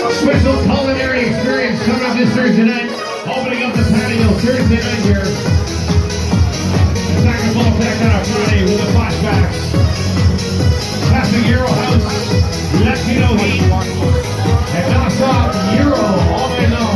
Special culinary experience coming up this Thursday night. Opening up the patio Thursday night here. And back and forth back on a Friday with the flashbacks. Classic Euro House, Latino Heat, and non-stop Euro all day long.